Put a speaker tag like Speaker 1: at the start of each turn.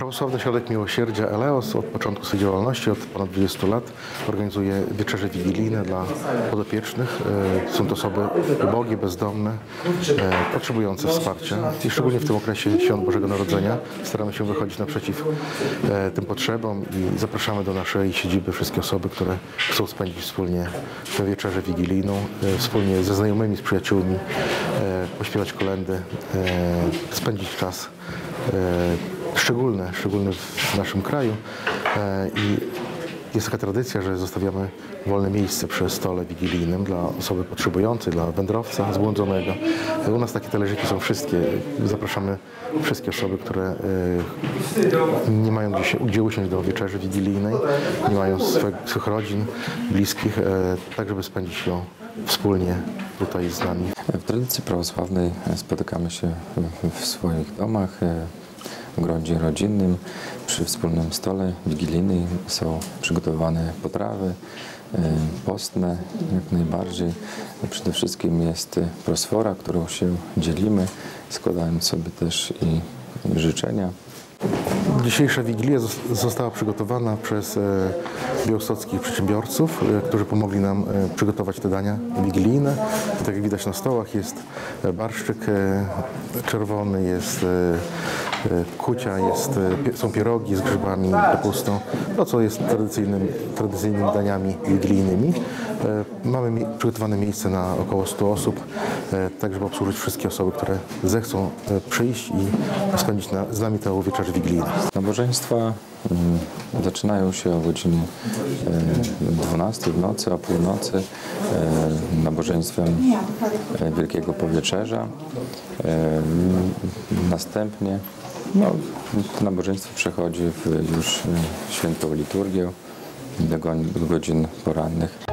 Speaker 1: Prawosławny Ośrodek Miłosierdzia Eleos od początku swojej działalności, od ponad 20 lat, organizuje wieczerze wigilijne dla podopiecznych. Są to osoby ubogie, bezdomne, potrzebujące wsparcia. I szczególnie w tym okresie Świąt Bożego Narodzenia staramy się wychodzić naprzeciw tym potrzebom i zapraszamy do naszej siedziby wszystkie osoby, które chcą spędzić wspólnie tę wieczerzę wigilijną, wspólnie ze znajomymi, z przyjaciółmi, pośpiewać kolędy, spędzić czas szczególny w naszym kraju i jest taka tradycja, że zostawiamy wolne miejsce przy stole wigilijnym dla osoby potrzebującej, dla wędrowca zbłądzonego. U nas takie talerzyki są wszystkie. Zapraszamy wszystkie osoby, które nie mają gdzie usiąść do wieczerzy wigilijnej, nie mają swych rodzin, bliskich, tak żeby spędzić ją wspólnie tutaj z nami.
Speaker 2: W tradycji prawosławnej spotykamy się w swoich domach, w gronie rodzinnym. Przy wspólnym stole wigilijnym są przygotowane potrawy postne, jak najbardziej. Przede wszystkim jest prosfora, którą się dzielimy, składając sobie też i życzenia.
Speaker 1: Dzisiejsza Wigilia została przygotowana przez białostockich przedsiębiorców, którzy pomogli nam przygotować te dania wigilijne. Tak jak widać na stołach jest barszczyk czerwony, jest kucia, są pierogi z grzybami, kapustą, to co jest tradycyjnymi daniami wigilijnymi. Mamy przygotowane miejsce na około 100 osób, tak żeby obsłużyć wszystkie osoby, które zechcą przyjść i spędzić z nami tę wieczerzę wigilijną.
Speaker 2: Nabożeństwa zaczynają się o godzinie 12 w nocy, o północy nabożeństwem Wielkiego Poweczerza. Następnie to nabożeństwo przechodzi w już świętą liturgię do godzin porannych.